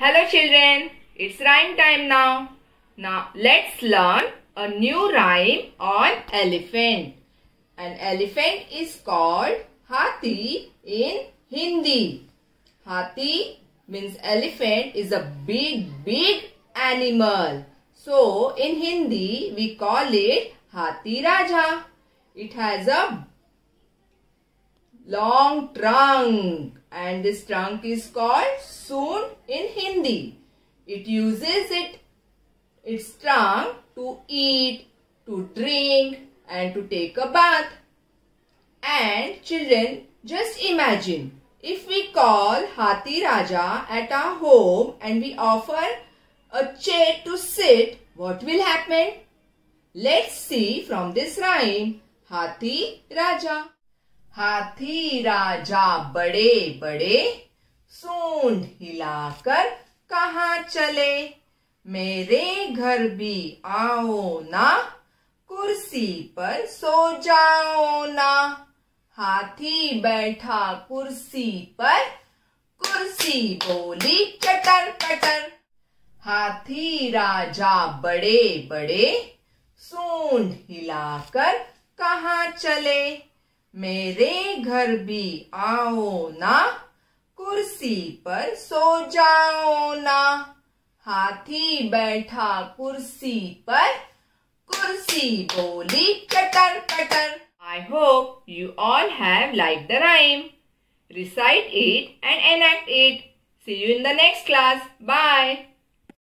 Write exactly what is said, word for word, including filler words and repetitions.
Hello children, it's rhyme time now. Now let's learn a new rhyme on elephant. An elephant is called Hathi in Hindi. Hathi means elephant is a big, big animal. So in Hindi we call it Hathi Raja. It has a long trunk and this trunk is called soon in Hindi. It uses it its trunk to eat, to drink and to take a bath. And children, just imagine if we call Hathi Raja at our home and we offer a chair to sit, what will happen? Let's see from this rhyme. Hathi Raja. हाथी राजा बड़े बड़े सूंड हिलाकर कहाँ चले, मेरे घर भी आओ ना, कुर्सी पर सो जाओ ना। हाथी बैठा कुर्सी पर, कुर्सी बोली चटर पटर। हाथी राजा बड़े बड़े सूंड हिलाकर कहाँ चले, मेरे घर भी आओ ना, कुर्सी पर सो जाओ ना। हाथी बैठा कुर्सी पर, कुर्सी बोली चटर पटर। I hope you all have liked the rhyme. Recite it and enact it. See you in the next class. Bye.